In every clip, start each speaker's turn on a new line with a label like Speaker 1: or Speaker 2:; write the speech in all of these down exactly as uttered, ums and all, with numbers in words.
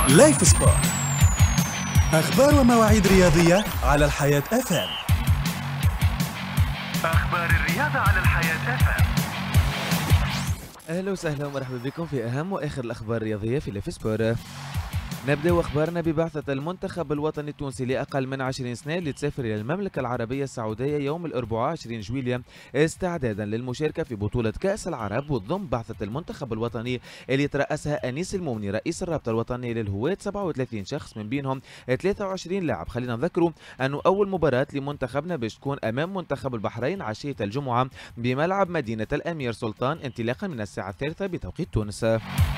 Speaker 1: لايف سبورت، أخبار ومواعيد رياضية على الحياة اف ام.
Speaker 2: أخبار الرياضة على الحياة اف ام.
Speaker 3: أهلا وسهلا ومرحبا بكم في أهم وآخر الأخبار الرياضية في لايف سبورت. نبدأ أخبارنا ببعثة المنتخب الوطني التونسي لأقل من عشرين سنة لتسافر إلى المملكة العربية السعودية يوم الأربعاء عشرين جويلية استعدادا للمشاركة في بطولة كأس العرب، وتضم بعثة المنتخب الوطني اللي يترأسها أنيس المومني رئيس الرابطة الوطنية للهواة سبعة وثلاثين شخص من بينهم ثلاثة وعشرين لاعب. خلينا نذكروا أنه أول مباراة لمنتخبنا باش تكون أمام منتخب البحرين عشية الجمعة بملعب مدينة الأمير سلطان انطلاقا من الساعة الثالثة بتوقيت تونس.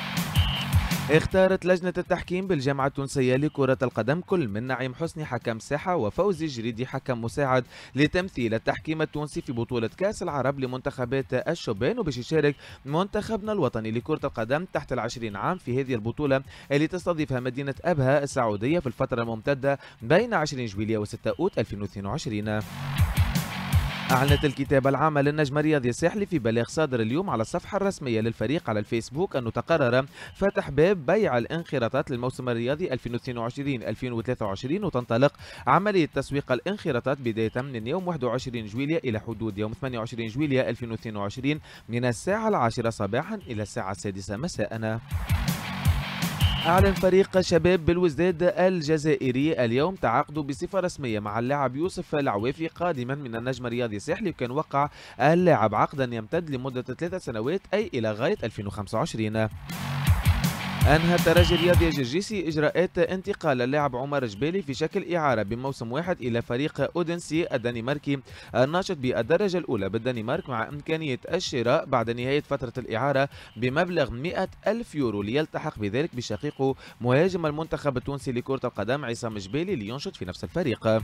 Speaker 3: اختارت لجنة التحكيم بالجامعة التونسية لكرة القدم كل من نعيم حسني حكم ساحة وفوزي جريدي حكم مساعد لتمثيل التحكيم التونسي في بطولة كأس العرب لمنتخبات الشبان، وباش يشارك منتخبنا الوطني لكرة القدم تحت العشرين عام في هذه البطولة اللي تستضيفها مدينة أبها السعودية في الفترة الممتدة بين عشرين جويلية وستة أوت ألفين واثنين وعشرين. أعلنت الكتابة العامة للنجم الرياضي الساحلي في بلاغ صادر اليوم على الصفحة الرسمية للفريق على الفيسبوك أنه تقرر فتح باب بيع الانخراطات للموسم الرياضي ألفين واثنين وعشرين ألفين وثلاثة وعشرين، وتنطلق عملية تسويق الانخراطات بداية من يوم واحد وعشرين جويلية إلى حدود يوم ثمانية وعشرين جويلية ألفين واثنين وعشرين من الساعة العاشرة صباحا إلى الساعة السادسة مساء. أعلن فريق شباب بالوزداد الجزائري اليوم تعاقده بصفة رسمية مع اللاعب يوسف العوافي قادما من النجم الرياضي الساحلي، وكان وقع اللاعب عقدا يمتد لمدة ثلاث سنوات أي إلى غاية ألفين وخمسة وعشرين. أنهى الترجي الرياضي الجرجيسي إجراءات انتقال اللاعب عمر جبالي في شكل إعارة بموسم واحد إلى فريق أودنسي الدنماركي الناشط بالدرجة الأولى بالدنمارك، مع إمكانية الشراء بعد نهاية فترة الإعارة بمبلغ مئة ألف يورو ليلتحق بذلك بشقيقه مهاجم المنتخب التونسي لكرة القدم عصام جبالي لينشط في نفس الفريق.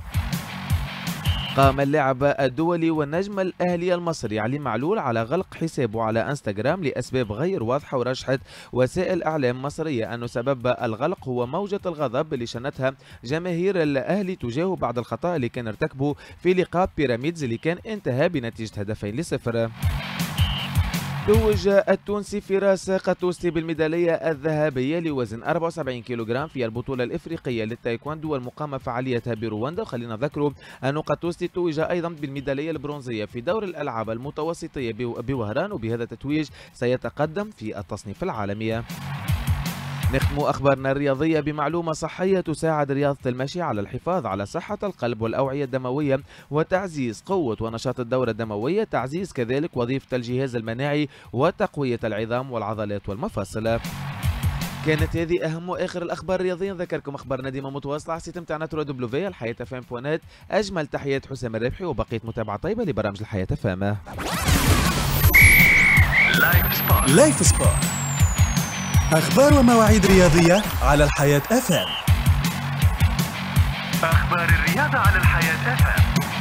Speaker 3: قام اللاعب الدولي والنجم الأهلي المصري علي معلول على غلق حسابه على انستغرام لأسباب غير واضحة، ورجحت وسائل إعلام مصرية أن سبب الغلق هو موجة الغضب اللي شنتها جماهير الأهلي تجاهه بعد الخطأ اللي كان ارتكبه في لقاء بيراميدز اللي كان انتهى بنتيجة هدفين لصفر. توج التونسي فراس قطوستي بالميدالية الذهبية لوزن أربعة وسبعين كيلوغرام في البطولة الإفريقية للتايكوندو والمقامة فعاليتها برواندا، وخلينا نذكروا أن قطوستي توج أيضا بالميدالية البرونزية في دور الألعاب المتوسطية بوهران، وبهذا التتويج سيتقدم في التصنيف العالمي. نختم أخبارنا الرياضية بمعلومة صحية تساعد رياضة المشي على الحفاظ على صحة القلب والأوعية الدموية وتعزيز قوة ونشاط الدورة الدموية، تعزيز كذلك وظيفة الجهاز المناعي وتقوية العظام والعضلات والمفاصل. كانت هذه أهم وآخر الأخبار الرياضية. نذكركم أخبارنا ديما متواصلة على السيت متاعنا ترو دبليو الحياة اف ام بوانات. أجمل تحيات حسام الربحي وبقية متابعة طيبة لبرامج الحياة اف ام.
Speaker 1: لايف سبورت، أخبار ومواعيد رياضية على الحياة اف ام.
Speaker 2: أخبار الرياضة على الحياة اف ام.